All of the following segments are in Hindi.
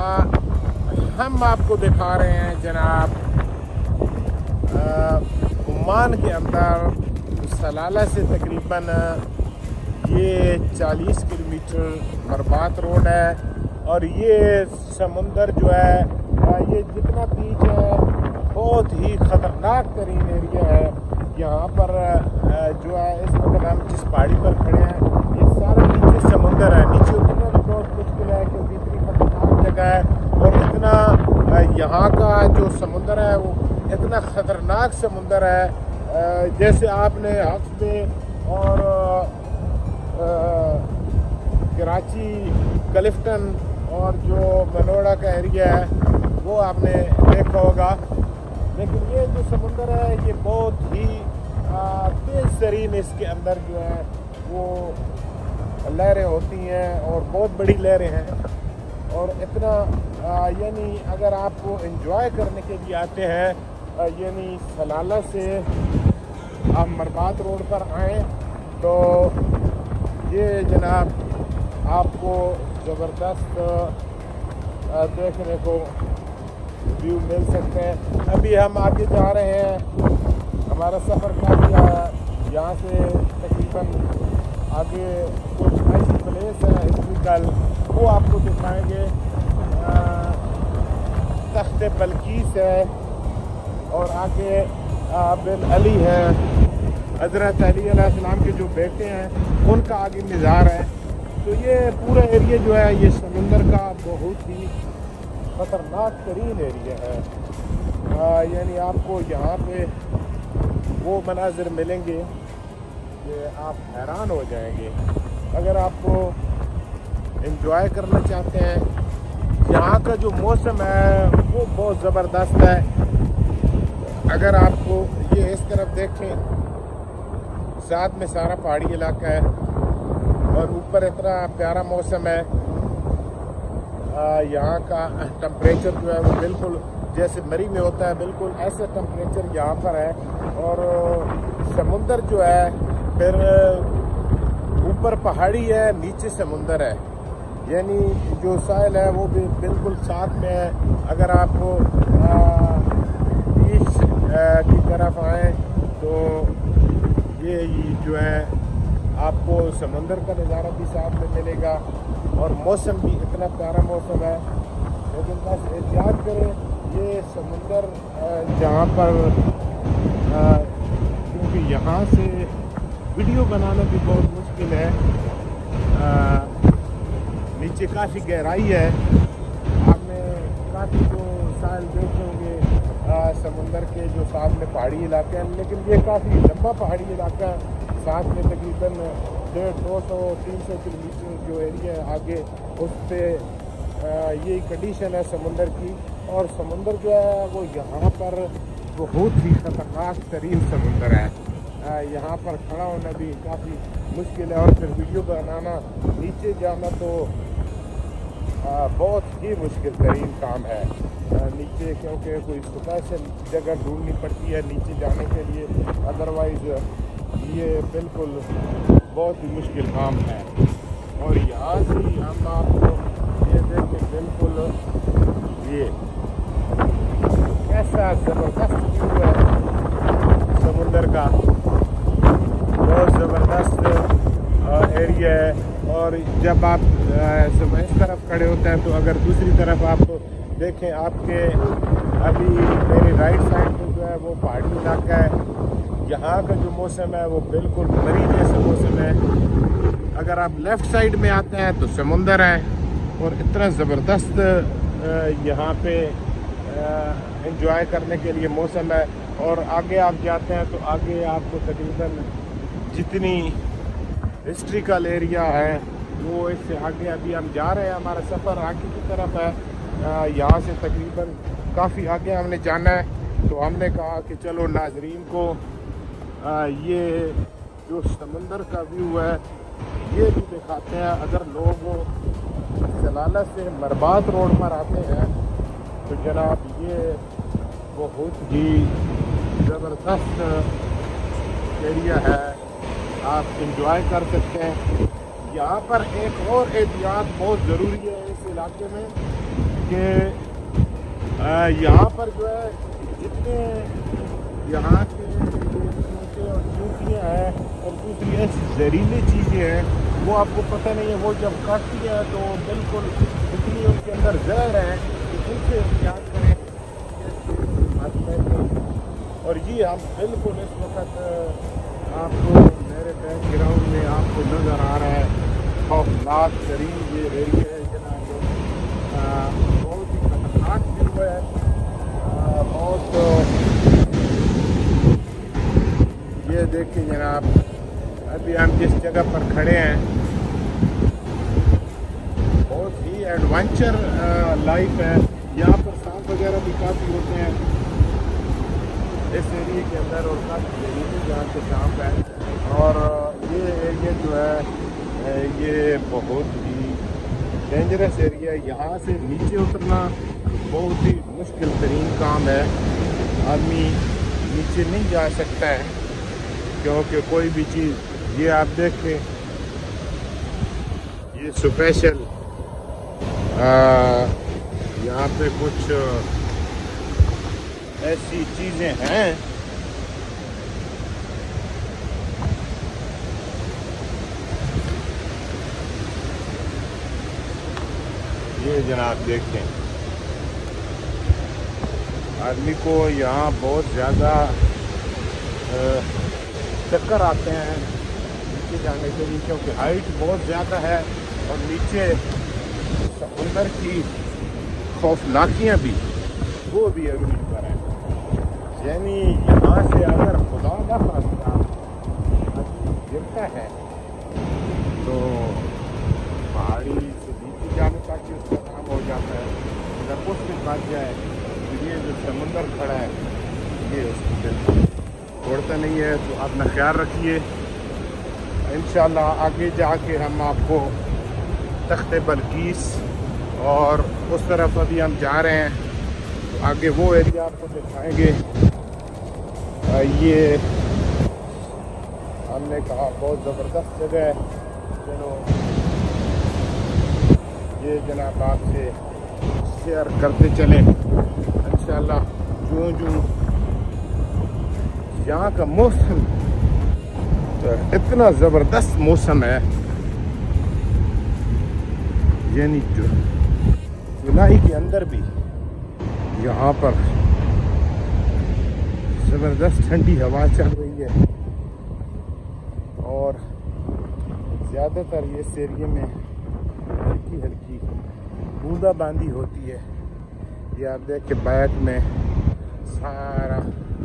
हम आपको दिखा रहे हैं जनाब ओमान के अंदर सलाला से तकरीबन ये 40 किलोमीटर मरबात रोड है। और ये समुंदर जो है ये जितना बीच है बहुत ही ख़तरनाक तरीन एरिया है। यहाँ पर जो है इस वक्त हम जिस पहाड़ी पर खड़े हैं ये सारा नीचे समुंदर है। नीचे उतरना भी बहुत मुश्किल है क्योंकि इतनी खतरनाक जगह है और इतना यहाँ का जो समुंदर है वो इतना ख़तरनाक समुंदर है। जैसे आपने हक्स बे और कराची क्लिफ्टन और जो मनोड़ा का एरिया है वो आपने देखा होगा, लेकिन ये जो समुंदर है ये बहुत ही तेज़ तरीन इसके अंदर जो है वो लहरें होती हैं और बहुत बड़ी लहरें हैं। और इतना यानी अगर आप एंजॉय करने के लिए आते हैं यानी सलाला से आप मरबात रोड पर आएँ तो ये जनाब आपको ज़बरदस्त देखने को व्यू मिल सकते हैं। अभी हम आगे जा रहे हैं, हमारा सफ़र काफ़ी यहाँ से तकरीबन आगे कुछ ऐसी प्लेस है हिस्ट्रिकल वो आपको दिखाएंगे। तख्त बल्कीस है और आगे बिन अली है, हज़रत अली अलैहिस्सलाम के जो बेटे हैं उनका आगे मज़ार है। तो ये पूरा एरिया जो है ये समुंदर का बहुत ही ख़तरनाक तरीन एरिया है। यानी आपको यहाँ पे वो मनाजिर मिलेंगे कि आप हैरान हो जाएंगे। अगर आपको एंजॉय करना चाहते हैं, यहाँ का जो मौसम है वो बहुत ज़बरदस्त है। अगर आपको ये इस तरफ देखें साथ में सारा पहाड़ी इलाका है और ऊपर इतना प्यारा मौसम है। यहाँ का टेम्परेचर जो है वो बिल्कुल जैसे मरी में होता है बिल्कुल ऐसा टेम्परेचर यहाँ पर है। और समुंदर जो है फिर ऊपर पहाड़ी है नीचे समुंदर है, यानी जो साहिल है वो भी बिल्कुल साथ में है। अगर आप बीच की तरफ आएँ तो ये जो है आपको समुंदर का नज़ारा भी साथ में मिलेगा और मौसम भी इतना प्यारा मौसम है। लेकिन बस एहतियात करें, ये समुंदर जहाँ पर क्योंकि यहाँ से वीडियो बनाना भी बहुत मुश्किल है। नीचे काफ़ी गहराई है, आपने काफ़ी जो साल देखे होंगे समुंदर के जो साथ में पहाड़ी इलाके हैं, लेकिन ये काफ़ी लंबा पहाड़ी इलाका है। साथ में तकरीबन 150-200-300 किलोमीटर जो एरिया है आगे उस पर ये कंडीशन है समुंदर की। और समुंदर जो है वो यहाँ पर बहुत ही ख़तरनाक तरीन समुंदर है। यहाँ पर खड़ा होना भी काफ़ी मुश्किल है और फिर वीडियो बनाना नीचे जाना तो बहुत ही मुश्किल तरीन काम है नीचे, क्योंकि कोई स्पेशल जगह ढूंढनी पड़ती है नीचे जाने के लिए, अदरवाइज़ ये बिल्कुल बहुत ही मुश्किल काम है। और यहाँ से हम आपको ये देखें बिल्कुल ये कैसा ज़बरदस्त व्यू है समुंदर का, बहुत ज़बरदस्त एरिया है। और जब आप इस तरफ खड़े होते हैं तो अगर दूसरी तरफ आप देखें, आपके अभी मेरी राइट साइड में जो है वो पहाड़ी इलाका है। यहाँ का जो मौसम है वो बिल्कुल मरी जैसा मौसम है। अगर आप लेफ़्ट साइड में आते हैं तो समुंदर है और इतना ज़बरदस्त यहाँ पे एंजॉय करने के लिए मौसम है। और आगे आप जाते हैं तो आगे आपको तकरीबन जितनी हिस्ट्रिकल एरिया है वो इससे आगे अभी हम जा रहे हैं, हमारा सफ़र आगे की तरफ है। यहाँ से तकरीबन काफ़ी आगे हमने जाना है। तो हमने कहा कि चलो नाजरीन को ये जो समुंदर का व्यू है ये भी दिखाते हैं। अगर लोग सलाला से मरबात रोड पर आते हैं तो जनाब ये बहुत ही ज़बरदस्त एरिया है, आप इंजॉय कर सकते हैं। यहाँ पर एक और एहतियात बहुत ज़रूरी है इस इलाके में कि यहाँ पर जो है जितने यहाँ के ऊँचे और चूटियाँ हैं और दूसरी जहरीली चीज़ें हैं वो आपको पता नहीं है। वो जब काटती है तो बिल्कुल इतनी उनके अंदर जहर है कि उनसे एहतियात करें। और ये हम बिल्कुल इस वक्त आपको मेरे बैकग्राउंड में आपको नज़र आ रहा है खौफनाक तरीन ये एरिया है जनाब। बहुत ही खतरनाक व्यू है। बहुत ये देखिए जनाब, अभी हम जिस जगह पर खड़े हैं बहुत ही एडवेंचर लाइफ है। यहाँ पर सांप वगैरह भी काफ़ी होते हैं इस एरिया के अंदर और काफ़ी जगह जहाँ के सांप है। और ये एरिया जो है ये बहुत ही डेंजरस एरिया है। यहाँ से नीचे उतरना बहुत ही मुश्किल तरीन काम है। आदमी नीचे नहीं जा सकता है क्योंकि कोई भी चीज़, ये आप देखें ये स्पेशल यहाँ पे कुछ ऐसी चीज़ें हैं ये जनाब देखें। आदमी को यहाँ बहुत ज़्यादा चक्कर आते हैं नीचे जाने के लिए क्योंकि हाइट बहुत ज़्यादा है और नीचे समुंदर की खौफनाकियाँ भी वो भी अगली पर है। यानी यहाँ से अगर खुदा ना खास्ता गिरता है तो पहाड़ी से नीचे जाने का कि उसका काम हो जाता है। अगर कुछ भी बच जाए तो ये जो समुंदर खड़ा है ये उसकी बिल्कुल छोड़ता नहीं है। तो अपना ख्याल रखिए। इंशाल्लाह आगे जाके हम आपको तख्ते बल्कीस और उस तरफ अभी हम जा रहे हैं तो आगे वो एरिया आपको दिखाएंगे। ये हमने कहा बहुत ज़बरदस्त जगह है। चलो ये जनाब आपसे शेयर करते चले इंशाल्लाह। जो यहाँ का मौसम तो इतना ज़बरदस्त मौसम है, यानी जो जुलाई के अंदर भी यहाँ पर ज़बरदस्त ठंडी हवा चल रही है और ज़्यादातर ये इस एरिया में हल्की हल्की बूंदाबांदी होती है। ये आप देख के बैक में सारा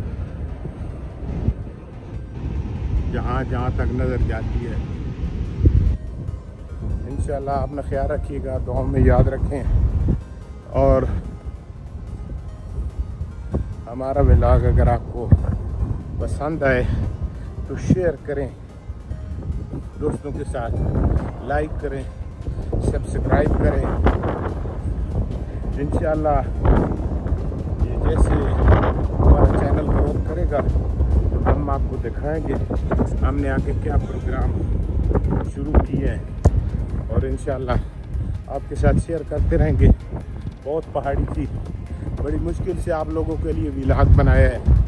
जहाँ तक नज़र जाती है। इंशाल्लाह अपना ख्याल रखिएगा, दुआ में याद रखें और हमारा व्लॉग अगर आपको पसंद आए तो शेयर करें, दोस्तों के साथ लाइक करें, सब्सक्राइब करें। इंशाल्लाह ये जैसे हमारा चैनल ग्रोथ करेगा तो हम आपको दिखाएंगे हमने आगे क्या प्रोग्राम शुरू किए हैं और इंशाल्लाह आपके साथ शेयर करते रहेंगे। बहुत पहाड़ी थी, बड़ी मुश्किल से आप लोगों के लिए व्लॉग बनाया है।